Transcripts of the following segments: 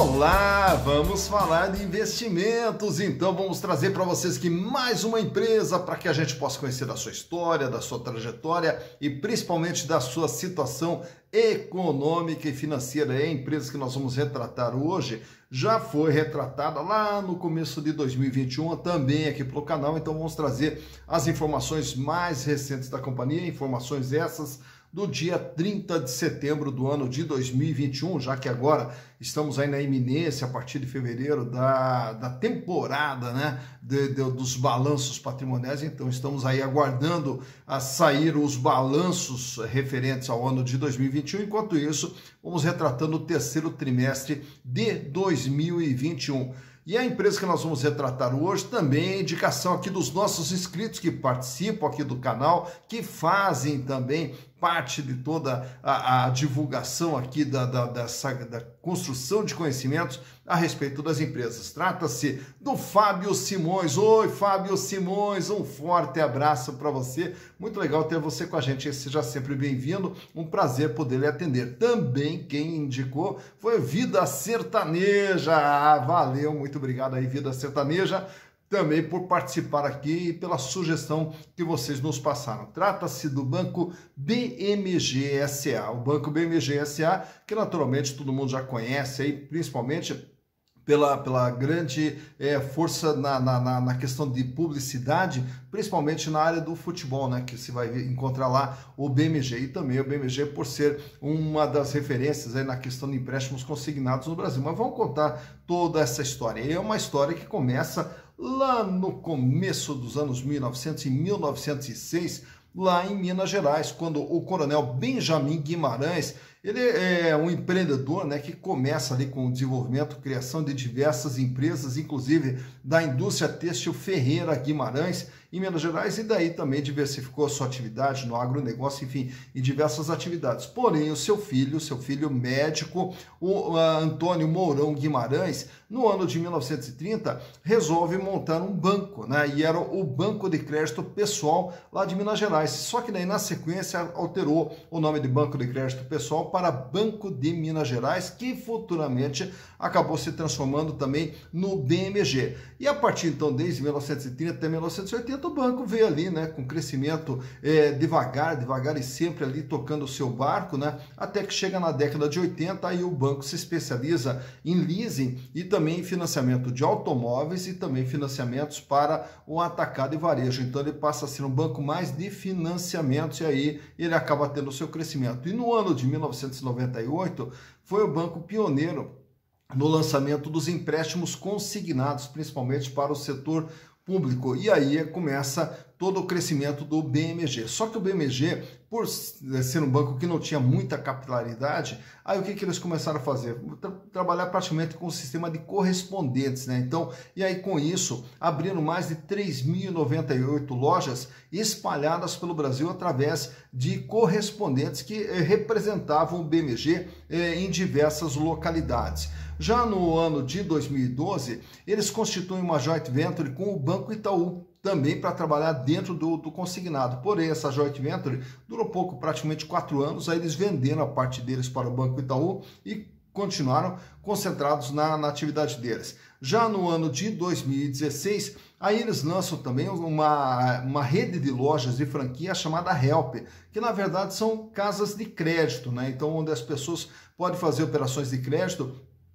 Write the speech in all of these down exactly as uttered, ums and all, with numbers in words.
Olá, vamos falar de investimentos, então vamos trazer para vocês aqui mais uma empresa para que a gente possa conhecer da sua história, da sua trajetória e principalmente da sua situação econômica e financeira. É a empresa que nós vamos retratar hoje, já foi retratada lá no começo de dois mil e vinte e um, também aqui pelo canal, então vamos trazer as informações mais recentes da companhia, informações essas do dia trinta de setembro do ano de dois mil e vinte e um, já que agora estamos aí na iminência, a partir de fevereiro, da, da temporada, né, de, de, dos balanços patrimoniais, então estamos aí aguardando a sair os balanços referentes ao ano de dois mil e vinte e um, enquanto isso, vamos retratando o terceiro trimestre de dois mil e vinte e um. E a empresa que nós vamos retratar hoje também é indicação aqui dos nossos inscritos que participam aqui do canal, que fazem também parte de toda a, a divulgação aqui da, da, dessa, da construção de conhecimentos a respeito das empresas. Trata-se do Fábio Simões. Oi, Fábio Simões, um forte abraço para você. Muito legal ter você com a gente. Seja sempre bem-vindo. Um prazer poder lhe atender. Também quem indicou foi Vida Sertaneja. Ah, valeu, muito obrigado aí, Vida Sertaneja, também por participar aqui e pela sugestão que vocês nos passaram. Trata-se do Banco B M G S A. O Banco B M G S A, que naturalmente todo mundo já conhece aí, principalmente pela, pela grande é, força na, na, na questão de publicidade, principalmente na área do futebol, né, que você vai encontrar lá o B M G, e também o B M G por ser uma das referências aí na questão de empréstimos consignados no Brasil. Mas vamos contar toda essa história. É uma história que começa lá no começo dos anos mil e novecentos, em mil novecentos e seis, lá em Minas Gerais, quando o coronel Benjamin Guimarães, ele é um empreendedor, né, que começa ali com o desenvolvimento, criação de diversas empresas, inclusive da indústria têxtil Ferreira Guimarães, em Minas Gerais, e daí também diversificou a sua atividade no agronegócio, enfim, em diversas atividades. Porém, o seu filho, seu filho médico, o Antônio Mourão Guimarães, no ano de mil novecentos e trinta, resolve montar um banco, né? E era o Banco de Crédito Pessoal lá de Minas Gerais. Só que daí, na sequência, alterou o nome de Banco de Crédito Pessoal para Banco de Minas Gerais, que futuramente acabou se transformando também no B M G. E a partir então, desde mil novecentos e trinta até mil novecentos e oitenta, o banco veio ali, né, com crescimento é, devagar, devagar e sempre ali tocando o seu barco, né, até que chega na década de oitenta, aí o banco se especializa em leasing e também em financiamento de automóveis e também financiamentos para o atacado e varejo. Então ele passa a ser um banco mais de financiamentos e aí ele acaba tendo o seu crescimento. E no ano de mil novecentos e noventa e oito foi o banco pioneiro no lançamento dos empréstimos consignados, principalmente para o setor público. E aí começa todo o crescimento do B M G. Só que o B M G, por ser um banco que não tinha muita capilaridade, aí o que, que eles começaram a fazer? Tra trabalhar praticamente com o sistema de correspondentes, né? Então, e aí com isso, abriram mais de três mil e noventa e oito lojas espalhadas pelo Brasil através de correspondentes que eh, representavam o B M G eh, em diversas localidades. Já no ano de dois mil e doze, eles constituem uma joint venture com o Banco Itaú, também para trabalhar dentro do, do consignado. Porém, essa joint venture durou pouco, praticamente quatro anos, aí eles venderam a parte deles para o Banco Itaú e continuaram concentrados na, na atividade deles. Já no ano de dois mil e dezesseis, aí eles lançam também uma, uma rede de lojas de franquia chamada Help, que na verdade são casas de crédito, né? Então, onde as pessoas podem fazer operações de crédito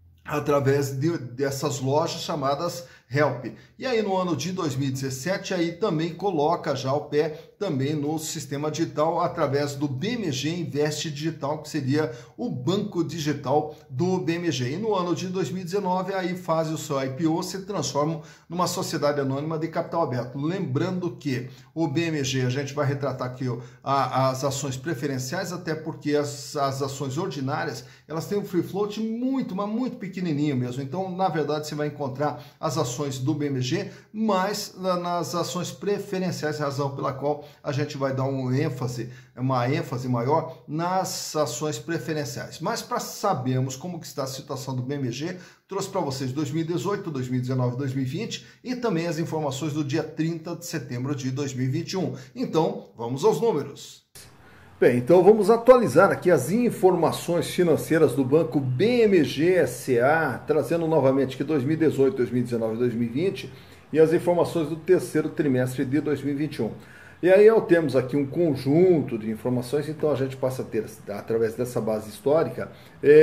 através de, dessas lojas chamadas Help. E aí no ano de dois mil e dezessete, aí também coloca já o pé também no sistema digital através do B M G Invest Digital, que seria o banco digital do B M G. E no ano de dois mil e dezenove, aí faz o seu I P O, se transforma numa sociedade anônima de capital aberto. Lembrando que o B M G, a gente vai retratar aqui ó, a, as ações preferenciais, até porque as, as ações ordinárias, elas têm um free float muito, mas muito pequenininho mesmo. Então, na verdade, você vai encontrar as ações do B M G, mas nas ações preferenciais, razão pela qual a gente vai dar um ênfase, uma ênfase maior nas ações preferenciais. Mas para sabermos como que está a situação do B M G, trouxe para vocês dois mil e dezoito, dois mil e dezenove, dois mil e vinte e também as informações do dia trinta de setembro de dois mil e vinte e um. Então, vamos aos números. Bem, então vamos atualizar aqui as informações financeiras do Banco B M G S A, trazendo novamente aqui dois mil e dezoito, dois mil e dezenove e dois mil e vinte e as informações do terceiro trimestre de dois mil e vinte e um. E aí eu temos aqui um conjunto de informações, então a gente passa a ter, através dessa base histórica,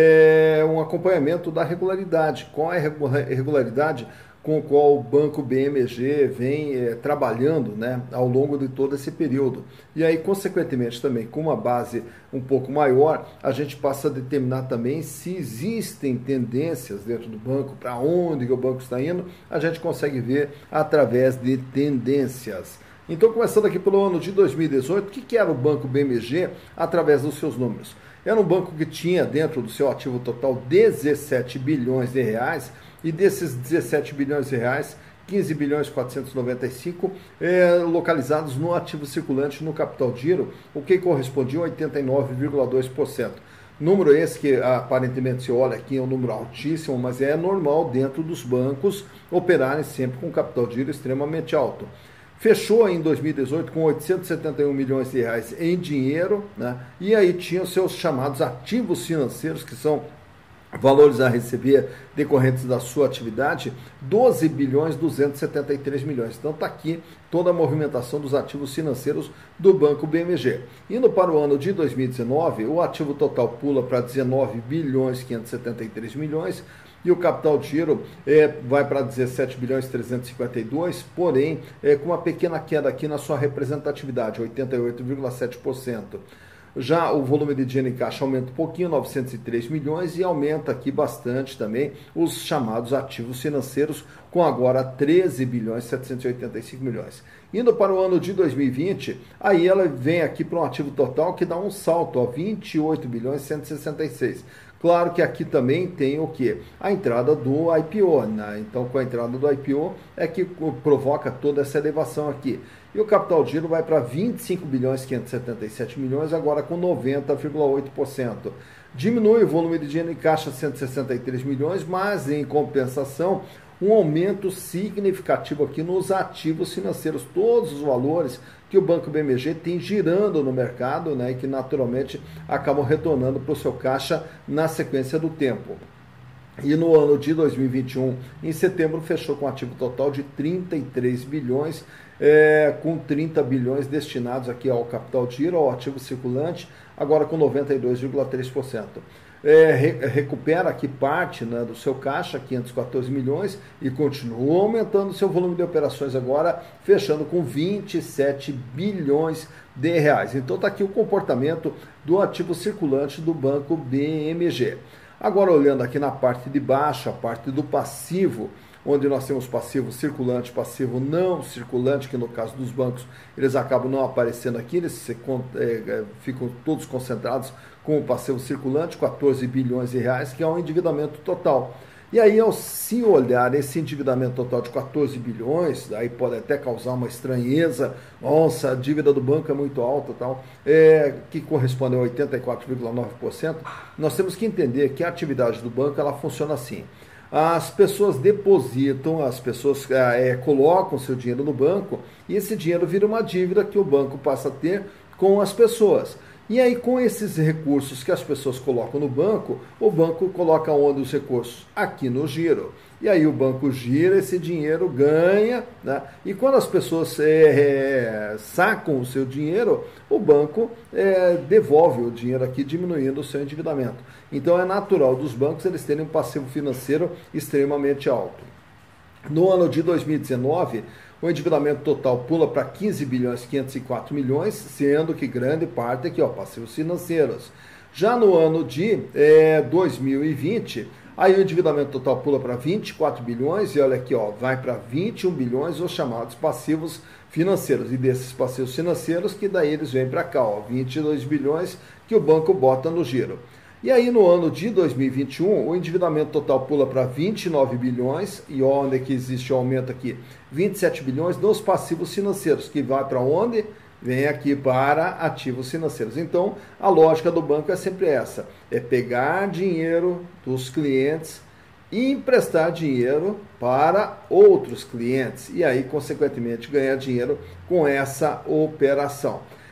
é, um acompanhamento da regularidade. Qual é a regularidade com o qual o Banco B M G vem é, trabalhando, né, ao longo de todo esse período. E aí, consequentemente, também com uma base um pouco maior, a gente passa a determinar também se existem tendências dentro do banco, para onde o banco está indo, a gente consegue ver através de tendências. Então, começando aqui pelo ano de dois mil e dezoito, o que, que era o Banco B M G através dos seus números? Era um banco que tinha dentro do seu ativo total dezessete bilhões de reais, e desses dezessete bilhões de reais, quinze bilhões quatrocentos e noventa e cinco é, localizados no ativo circulante no capital giro, o que correspondia a oitenta e nove vírgula dois por cento. Número esse que aparentemente se olha aqui é um número altíssimo, mas é normal dentro dos bancos operarem sempre com capital giro extremamente alto. Fechou em dois mil e dezoito com oitocentos e setenta e um milhões de reais em dinheiro, né? E aí tinha os seus chamados ativos financeiros, que são valores a receber decorrentes da sua atividade, doze bilhões duzentos e setenta e três milhões. Então está aqui toda a movimentação dos ativos financeiros do Banco B M G. Indo para o ano de dois mil e dezenove, o ativo total pula para dezenove bilhões quinhentos e setenta e três milhões, e o capital de giro é, vai para dezessete bilhões trezentos e cinquenta e dois, porém é, com uma pequena queda aqui na sua representatividade, oitenta e oito vírgula sete por cento. Já o volume de dinheiro em caixa aumenta um pouquinho, novecentos e três milhões, e aumenta aqui bastante também os chamados ativos financeiros, com agora treze bilhões setecentos e oitenta e cinco milhões. Indo para o ano de dois mil e vinte, aí ela vem aqui para um ativo total que dá um salto, ó, vinte e oito bilhões cento e sessenta e seis. Claro que aqui também tem o quê? A entrada do I P O, né? Então, com a entrada do I P O é que provoca toda essa elevação aqui. E o capital de giro vai para vinte e cinco bilhões quinhentos e setenta e sete milhões, agora com noventa vírgula oito por cento. Diminui o volume de dinheiro em caixa, cento e sessenta e três milhões, mas em compensação, um aumento significativo aqui nos ativos financeiros, todos os valores que o Banco B M G tem girando no mercado, né, e que naturalmente acabam retornando para o seu caixa na sequência do tempo. E no ano de dois mil e vinte e um, em setembro, fechou com um ativo total de trinta e três bilhões, é, com trinta bilhões destinados aqui ao capital de giro, ao ativo circulante, agora com noventa e dois vírgula três por cento. É, re, recupera aqui parte, né, do seu caixa, quinhentos e quatorze milhões, e continua aumentando seu volume de operações agora, fechando com vinte e sete bilhões de reais. Então está aqui o comportamento do ativo circulante do Banco B M G. Agora, olhando aqui na parte de baixo, a parte do passivo, onde nós temos passivo circulante, passivo não circulante, que no caso dos bancos eles acabam não aparecendo aqui, eles se, é, ficam todos concentrados com o passivo circulante, quatorze bilhões de reais, que é um endividamento total. E aí, ao se olhar esse endividamento total de quatorze bilhões, aí pode até causar uma estranheza, nossa, a dívida do banco é muito alta, tal, é, que corresponde a oitenta e quatro vírgula nove por cento, nós temos que entender que a atividade do banco ela funciona assim. As pessoas depositam, as pessoas é, colocam seu dinheiro no banco, e esse dinheiro vira uma dívida que o banco passa a ter com as pessoas. E aí, com esses recursos que as pessoas colocam no banco, o banco coloca onde os recursos? Aqui no giro. E aí o banco gira, esse dinheiro ganha, né? E quando as pessoas é, é, sacam o seu dinheiro, o banco é, devolve o dinheiro aqui, diminuindo o seu endividamento. Então é natural dos bancos eles terem um passivo financeiro extremamente alto. No ano de dois mil e dezenove, o endividamento total pula para quinze bilhões quinhentos e quatro milhões, sendo que grande parte aqui, ó, passivos financeiros. Já no ano de é, dois mil e vinte, aí o endividamento total pula para vinte e quatro bilhões, e olha aqui, ó, vai para vinte e um bilhões os chamados passivos financeiros. E desses passivos financeiros, que daí eles vêm para cá, ó, vinte e dois bilhões que o banco bota no giro. E aí no ano de dois mil e vinte e um, o endividamento total pula para vinte e nove bilhões, e onde é que existe o aumento aqui? vinte e sete bilhões dos passivos financeiros, que vai para onde? Vem aqui para ativos financeiros. Então, a lógica do banco é sempre essa, é pegar dinheiro dos clientes e emprestar dinheiro para outros clientes, e aí, consequentemente, ganhar dinheiro com essa operação.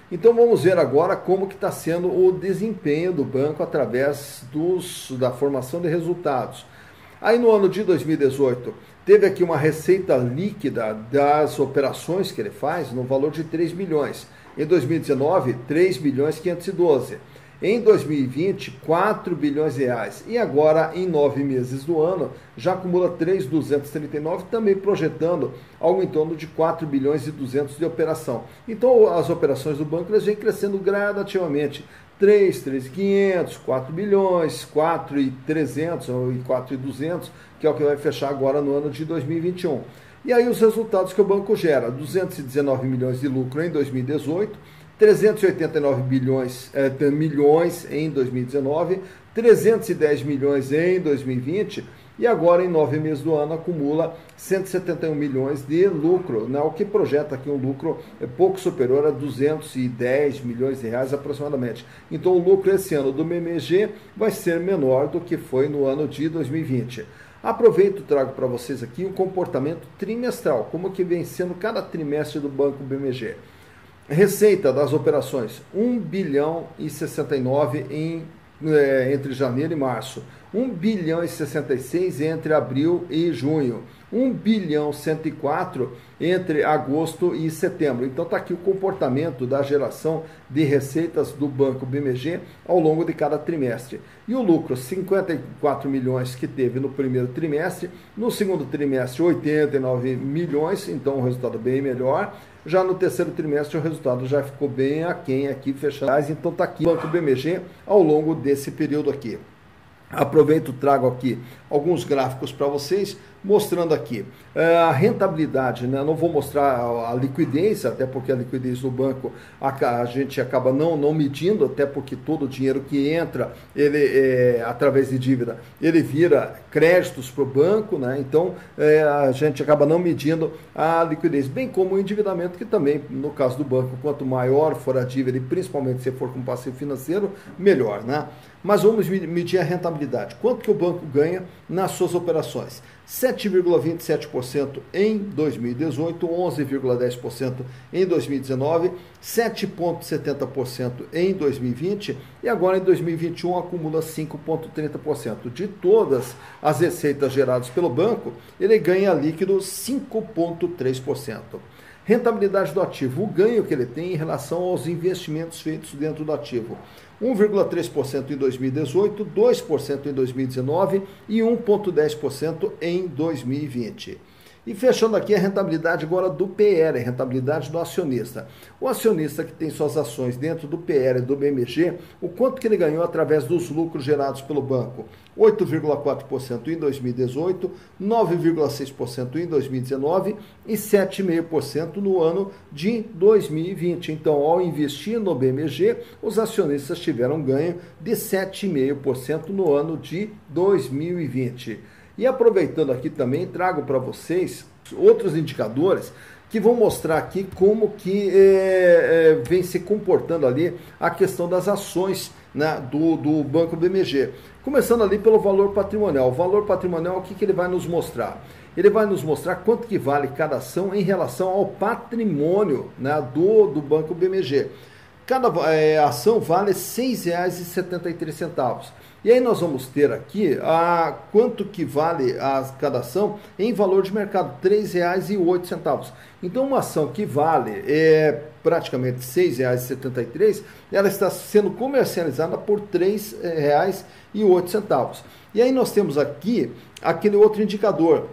Então vamos ver agora como que está sendo o desempenho do banco através dos, da formação de resultados. Aí no ano de dois mil e dezoito, teve aqui uma receita líquida das operações que ele faz no valor de três milhões. Em dois mil e dezenove, três milhões quinhentos e doze. Em dois mil e vinte, quatro bilhões de reais. E agora, em nove meses do ano, já acumula três mil duzentos e trinta e nove, também projetando algo em torno de quatro bilhões e duzentos de operação. Então, as operações do banco elas vêm crescendo gradativamente. três, três mil e quinhentos, quatro bilhões, quatro mil e trezentos ou quatro mil e duzentos, que é o que vai fechar agora no ano de dois mil e vinte e um. E aí os resultados que o banco gera, duzentos e dezenove milhões de lucro em dois mil e dezoito, trezentos e oitenta e nove bilhões, eh, milhões em dois mil e dezenove, trezentos e dez milhões em dois mil e vinte e agora em nove meses do ano acumula cento e setenta e um milhões de lucro, né, o que projeta aqui um lucro pouco superior a duzentos e dez milhões de reais aproximadamente. Então o lucro esse ano do B M G vai ser menor do que foi no ano de dois mil e vinte. Aproveito e trago para vocês aqui um comportamento trimestral, como que vem sendo cada trimestre do Banco B M G. Receita das operações, um bilhão e sessenta e nove em, é, entre janeiro e março, um bilhão e sessenta e seis entre abril e junho, um bilhão e cento e quatro entre agosto e setembro. Então está aqui o comportamento da geração de receitas do Banco B M G ao longo de cada trimestre. E o lucro, cinquenta e quatro milhões que teve no primeiro trimestre, no segundo trimestre oitenta e nove milhões, então um resultado bem melhor. Já no terceiro trimestre o resultado já ficou bem aquém aqui, fechado. Então está aqui o Banco B M G ao longo desse período aqui. Aproveito e trago aqui alguns gráficos para vocês, mostrando aqui é, a rentabilidade, né? Não vou mostrar a, a liquidez, até porque a liquidez do banco a, a gente acaba não, não medindo, até porque todo o dinheiro que entra, ele é, através de dívida, ele vira créditos para o banco, né? Então é, a gente acaba não medindo a liquidez, bem como o endividamento, que também, no caso do banco, quanto maior for a dívida, e principalmente se for com passivo financeiro, melhor, né? Mas vamos medir a rentabilidade. Quanto que o banco ganha nas suas operações? sete vírgula vinte e sete por cento em dois mil e dezoito, onze vírgula dez por cento em dois mil e dezenove, sete vírgula setenta por cento em dois mil e vinte e agora em dois mil e vinte e um acumula cinco vírgula trinta por cento. De todas as receitas geradas pelo banco, ele ganha líquido cinco vírgula três por cento. Rentabilidade do ativo, o ganho que ele tem em relação aos investimentos feitos dentro do ativo. um vírgula três por cento em dois mil e dezoito, dois por cento em dois mil e dezenove e um vírgula dez por cento em dois mil e vinte. E fechando aqui a rentabilidade agora do P L, a rentabilidade do acionista. O acionista que tem suas ações dentro do P L do B M G, o quanto que ele ganhou através dos lucros gerados pelo banco? oito vírgula quatro por cento em dois mil e dezoito, nove vírgula seis por cento em dois mil e dezenove e sete vírgula cinco por cento no ano de dois mil e vinte. Então, ao investir no B M G, os acionistas tiveram ganho de sete vírgula cinco por cento no ano de dois mil e vinte. E aproveitando aqui também, trago para vocês outros indicadores que vão mostrar aqui como que é, é, vem se comportando ali a questão das ações, né, do, do Banco B M G. Começando ali pelo valor patrimonial. O valor patrimonial, o que, que ele vai nos mostrar? Ele vai nos mostrar quanto que vale cada ação em relação ao patrimônio, né, do, do Banco B M G. Cada é, ação vale seis reais e setenta e três centavos. E aí nós vamos ter aqui a, quanto que vale a, cada ação em valor de mercado, três reais e oito centavos. Então uma ação que vale é, praticamente seis reais e setenta e três centavos, ela está sendo comercializada por três reais e oito centavos. E aí nós temos aqui aquele outro indicador,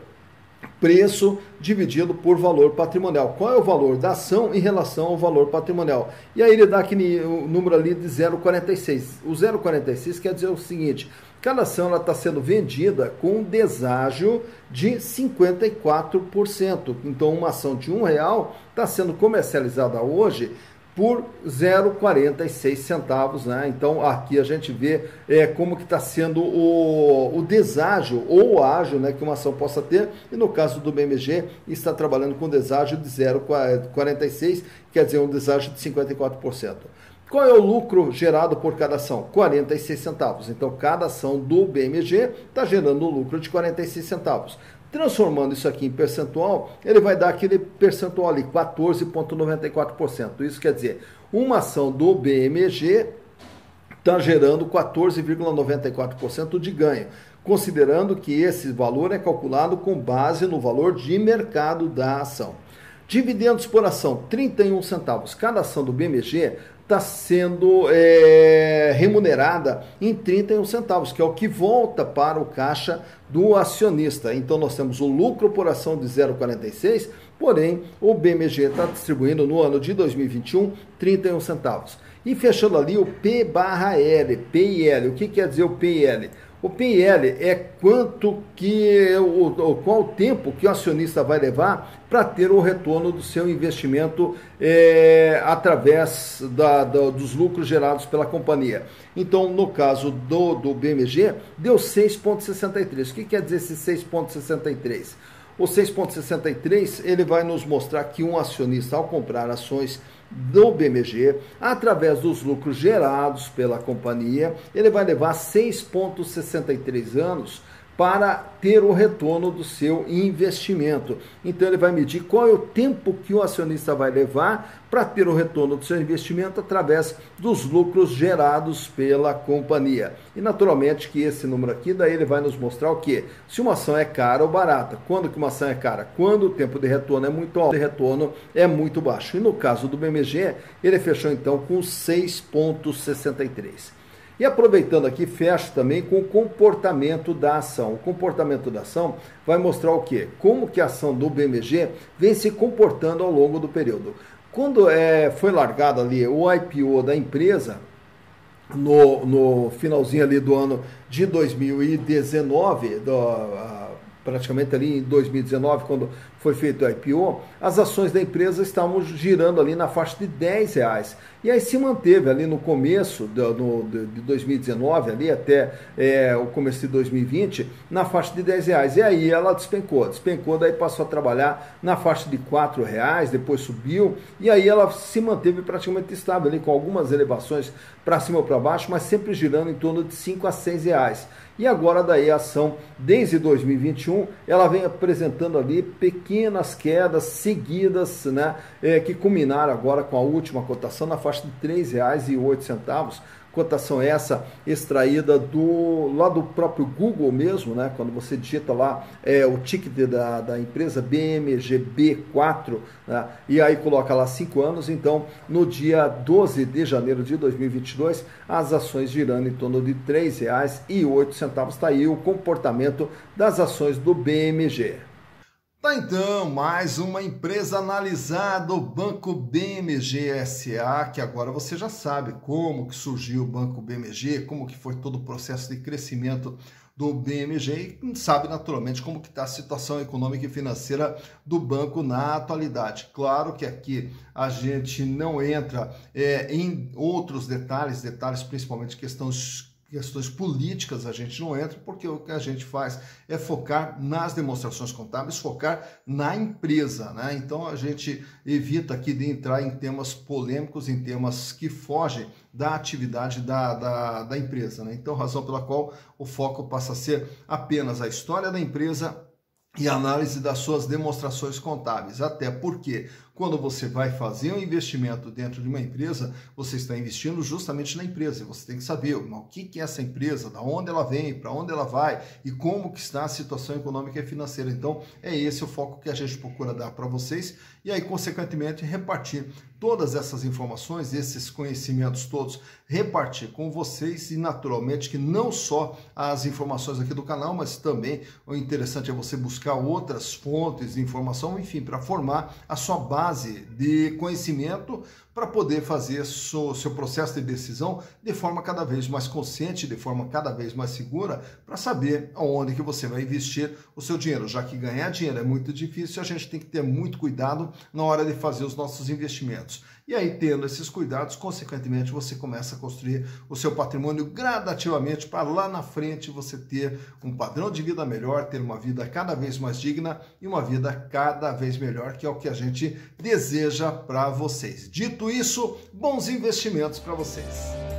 preço dividido por valor patrimonial. Qual é o valor da ação em relação ao valor patrimonial? E aí ele dá aquele número ali de zero vírgula quarenta e seis. O zero vírgula quarenta e seis quer dizer o seguinte: cada ação está sendo vendida com um deságio de cinquenta e quatro por cento. Então uma ação de um real está sendo comercializada hoje por zero vírgula quarenta e seis centavos, né? Então aqui a gente vê é, como que está sendo o, o deságio ou o ágio, né, que uma ação possa ter, e no caso do B M G está trabalhando com deságio de zero vírgula quarenta e seis, quer dizer um deságio de cinquenta e quatro por cento. Qual é o lucro gerado por cada ação? quarenta e seis centavos. Então cada ação do B M G está gerando um lucro de quarenta e seis centavos. Transformando isso aqui em percentual, ele vai dar aquele percentual ali, quatorze vírgula noventa e quatro por cento. Isso quer dizer, uma ação do B M G está gerando quatorze vírgula noventa e quatro por cento de ganho, considerando que esse valor é calculado com base no valor de mercado da ação. Dividendos por ação, trinta e um centavos. Cada ação do B M G está sendo é, remunerada em trinta e um centavos, que é o que volta para o caixa do acionista. Então nós temos o lucro por ação de zero vírgula quarenta e seis, porém o B M G está distribuindo no ano de dois mil e vinte e um trinta e um centavos. E fechando ali o P barra L, P e L. O que quer dizer o P e L? O P e L é quanto que, o, qual o tempo que o acionista vai levar para ter o retorno do seu investimento é, através da, da, dos lucros gerados pela companhia. Então, no caso do, do B M G, deu seis vírgula sessenta e três. O que quer dizer esse seis vírgula sessenta e três? O seis vírgula sessenta e três ele vai nos mostrar que um acionista, ao comprar ações do B M G, através dos lucros gerados pela companhia, ele vai levar seis vírgula sessenta e três anos para ter o retorno do seu investimento. Então ele vai medir qual é o tempo que o acionista vai levar para ter o retorno do seu investimento através dos lucros gerados pela companhia. E naturalmente que esse número aqui, daí ele vai nos mostrar o quê? Se uma ação é cara ou barata. Quando que uma ação é cara? Quando o tempo de retorno é muito alto, o retorno é muito baixo. E no caso do B M G, ele fechou então com seis vírgula sessenta e três. E aproveitando aqui, fecho também com o comportamento da ação. O comportamento da ação vai mostrar o quê? Como que a ação do B M G vem se comportando ao longo do período. Quando é, foi largado ali o I P O da empresa, no, no finalzinho ali do ano de dois mil e dezenove, do, a, praticamente ali em dois mil e dezenove, quando foi feito o I P O, as ações da empresa estavam girando ali na faixa de dez reais. E aí se manteve ali no começo do, no, de dois mil e dezenove, ali até é, o começo de dois mil e vinte, na faixa de dez reais. E aí ela despencou, despencou, daí passou a trabalhar na faixa de quatro reais, depois subiu, e aí ela se manteve praticamente estável ali, com algumas elevações para cima ou para baixo, mas sempre girando em torno de cinco a seis reais. E agora daí a ação, desde dois mil e vinte e um, ela vem apresentando ali pequenas quedas seguidas, né, é, que culminaram agora com a última cotação na faixa de três reais e oito centavos. Cotação essa extraída do, lá do próprio Google mesmo, né? Quando você digita lá é, o ticket da, da empresa B M G B quatro, né? E aí coloca lá cinco anos, então no dia doze de janeiro de dois mil e vinte e dois, as ações girando em torno de três reais e oito centavos. Está aí o comportamento das ações do B M G. Tá então, mais uma empresa analisada, o Banco B M G S A, que agora você já sabe como que surgiu o Banco B M G, como que foi todo o processo de crescimento do B M G e sabe naturalmente como que está a situação econômica e financeira do banco na atualidade. Claro que aqui a gente não entra é, em outros detalhes, detalhes principalmente questões questões políticas a gente não entra, porque o que a gente faz é focar nas demonstrações contábeis, focar na empresa, né? Então a gente evita aqui de entrar em temas polêmicos, em temas que fogem da atividade da, da, da empresa, né? Então, razão pela qual o foco passa a ser apenas a história da empresa e análise das suas demonstrações contábeis, até porque quando você vai fazer um investimento dentro de uma empresa, você está investindo justamente na empresa. Você tem que saber o que é essa empresa, da onde ela vem, para onde ela vai e como que está a situação econômica e financeira. Então, é esse o foco que a gente procura dar para vocês e aí, consequentemente, repartir todas essas informações, esses conhecimentos todos, repartir com vocês e, naturalmente, que não só as informações aqui do canal, mas também o interessante é você buscar outras fontes de informação, enfim, para formar a sua base de conhecimento para poder fazer seu, seu processo de decisão de forma cada vez mais consciente, de forma cada vez mais segura, para saber aonde que você vai investir o seu dinheiro. Já que ganhar dinheiro é muito difícil, a gente tem que ter muito cuidado na hora de fazer os nossos investimentos. E aí, tendo esses cuidados, consequentemente, você começa a construir o seu patrimônio gradativamente para lá na frente você ter um padrão de vida melhor, ter uma vida cada vez mais digna e uma vida cada vez melhor, que é o que a gente deseja para vocês. Dito isso, bons investimentos para vocês.